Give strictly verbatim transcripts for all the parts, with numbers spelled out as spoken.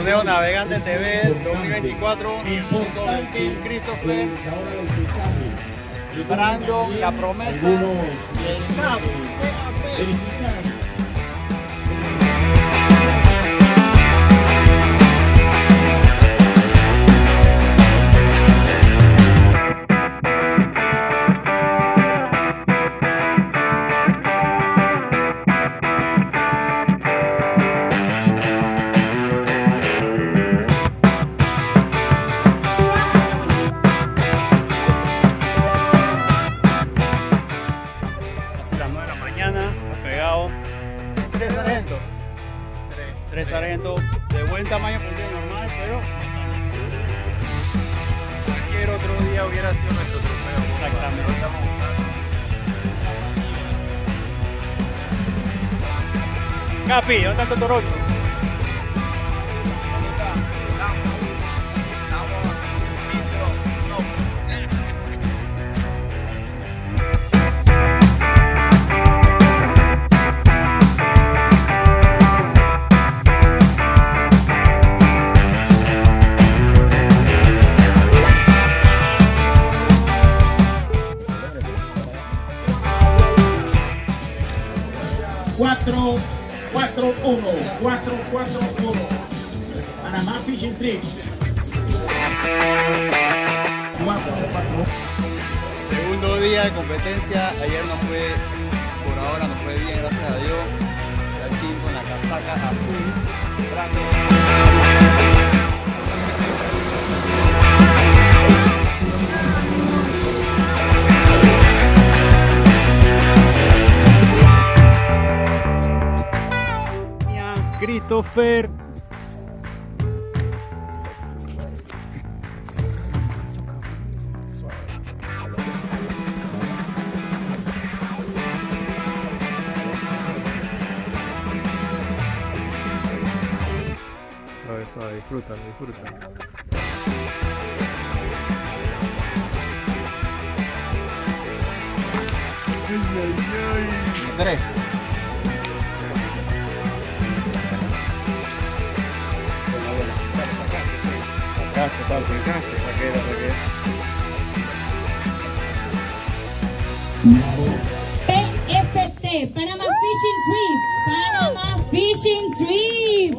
Torneo Navegante T V dos mil veinticuatro junto al Team Christopher, Brandon, La Promesa y el Capi. Tres sargentos, tres, tres sargentos de buen tamaño, porque es normal, pero cualquier otro día hubiera sido nuestro trofeo. Exactamente. Capi, ¿dónde está tu torocho? cuatro cuatro uno, cuatro cuatro uno, Panamá Fishing Trip. cuatro cuatro. Segundo día de competencia, ayer no fue, por ahora no fue bien, gracias a Dios. Aquí con la casaca azul, Christopher. Suave, suave, disfrútalo, disfrútalo. Tres. Sacaste, Pablo, sacaste, saqué, saqué. P F T, Panama Fishing Trip, Panama Fishing Trip.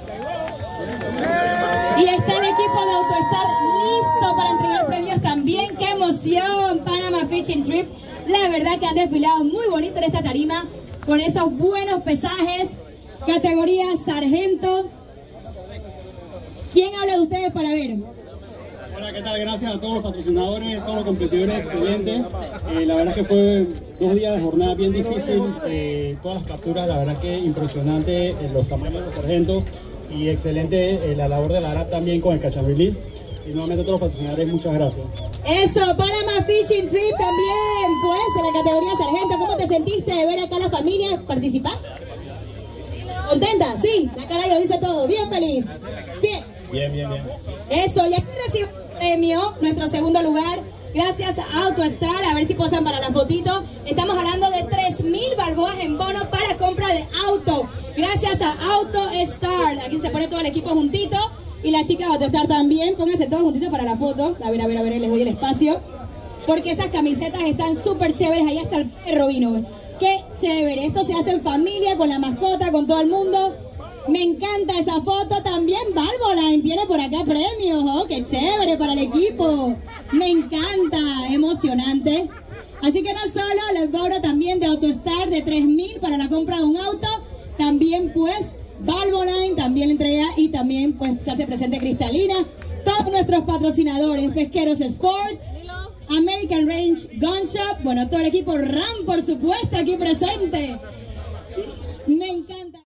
Y está el equipo de AutoStar listo para entregar premios también. ¡Qué emoción! Panama Fishing Trip. La verdad que han desfilado muy bonito en esta tarima con esos buenos pesajes, categoría sargento. ¿Quién habla de ustedes para ver? Hola, ¿qué tal? Gracias a todos los patrocinadores, todos los competidores, excelentes. Eh, la verdad que fue dos días de jornada bien difícil. Eh, todas las capturas, la verdad que impresionante, eh, los tamaños de los sargentos y excelente eh, la labor de la A R A P también con el Catch and Release. Y nuevamente a todos los patrocinadores, muchas gracias. Eso, Panama Fishing Trip también, pues, de la categoría sargento. ¿Cómo te sentiste de ver acá a la familia participar? ¿Contenta? Sí, la cara lo dice todo. Bien feliz. Bien. Bien, bien, bien. Eso, y aquí recibimos el premio, nuestro segundo lugar, gracias a AutoStar. A ver si posan para la fotito. Estamos hablando de tres mil balboas en bono para compra de auto. Gracias a AutoStar. Aquí se pone todo el equipo juntito. Y la chica de AutoStar también. Pónganse todos juntitos para la foto. A ver, a ver, a ver, les doy el espacio. Porque esas camisetas están súper chéveres. Ahí hasta el perro vino. Qué chévere. Esto se hace en familia, con la mascota, con todo el mundo. Me encanta esa foto también. Valvoline tiene por acá premios. Oh, qué chévere para el equipo. Me encanta, emocionante. Así que no solo les cobro también de AutoStar de tres mil para la compra de un auto. También pues Valvoline también entrega y también pues se hace presente Cristalina. Todos nuestros patrocinadores, Pesqueros Sport, American Range Gun Shop. Bueno, todo el equipo RAM por supuesto aquí presente. Me encanta.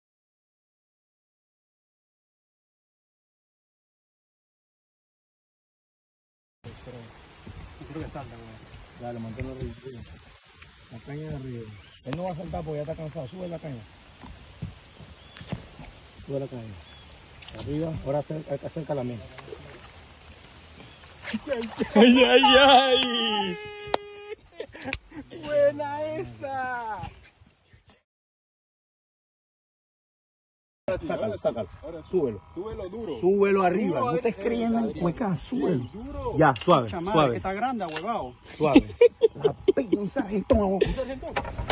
Creo que salta, güey. Dale, manténlo arriba. La caña de arriba. Él no va a saltar porque ya está cansado. Sube la caña. Sube la caña. Arriba. Ahora acerca, acerca la mesa. ¡Ay, ay, ay! ¡Buena esa! Sácalo, sácalo, sácalo. Súbelo. Súbelo duro. Súbelo arriba. Duro, No te Adrián. escriban en Adrián. cueca, súbelo. Duro. Ya, suave, Chamada, que suave, está grande, huevado. suave. La pinza, sargento. Un sargento.